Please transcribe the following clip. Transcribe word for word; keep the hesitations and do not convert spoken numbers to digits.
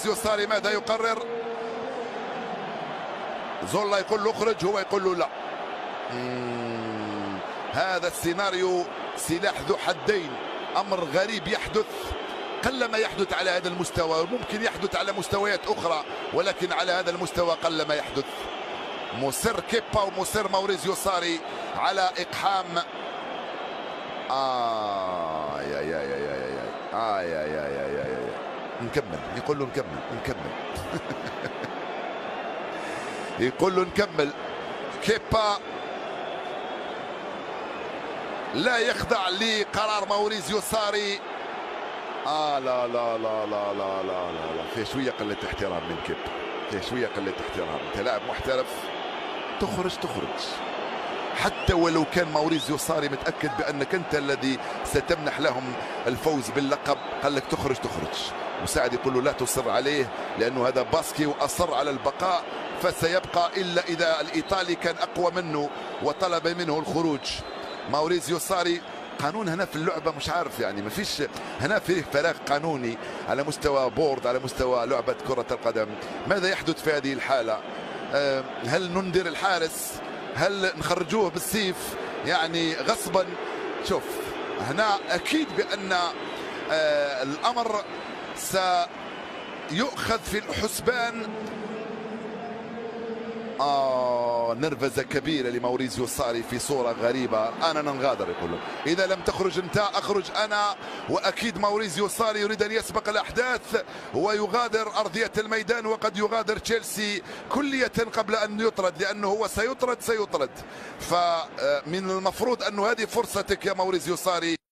موريزيو ساري ماذا يقرر؟ زولا يقول له اخرج، هو يقول له لا. مم. هذا السيناريو سلاح ذو حدين، امر غريب يحدث، قلما يحدث على هذا المستوى، ممكن يحدث على مستويات اخرى ولكن على هذا المستوى قلما يحدث. مصر كيبا ومصر موريزيو ساري على اقحام. آه يا يا يا يا يا آه يا يا يا يا يا نكمل، يقول له نكمل نكمل يقول له نكمل. كيبا لا يخضع لقرار موريزيو ساري. آه لا لا لا لا لا لا لا, لا. في شوية قلة احترام من كيبا، في شوية قلة احترام. أنت لاعب محترف، تخرج تخرج حتى ولو كان موريزيو ساري متأكد بأنك أنت الذي ستمنح لهم الفوز باللقب، قال لك تخرج تخرج. مساعد يقول له لا تصر عليه لأنه هذا باسكي وأصر على البقاء فسيبقى إلا إذا الإيطالي كان أقوى منه وطلب منه الخروج. موريزيو ساري قانون هنا في اللعبة مش عارف، يعني ما فيش هنا فيه فراغ قانوني على مستوى بورد، على مستوى لعبة كرة القدم. ماذا يحدث في هذه الحالة؟ هل ننذر الحارس؟ هل نخرجوه بالسيف يعني غصبا؟ شوف هنا أكيد بأن آه الأمر سيؤخذ في الحسبان. آه نرفزة كبيرة لموريزيو ساري في صورة غريبة. أنا ننغادر يقول له إذا لم تخرج أنت أخرج أنا. وأكيد موريزيو ساري يريد أن يسبق الأحداث ويغادر أرضية الميدان، وقد يغادر تشيلسي كلية قبل أن يطرد، لأنه هو سيطرد سيطرد. فمن المفروض أنه هذه فرصتك يا موريزيو ساري.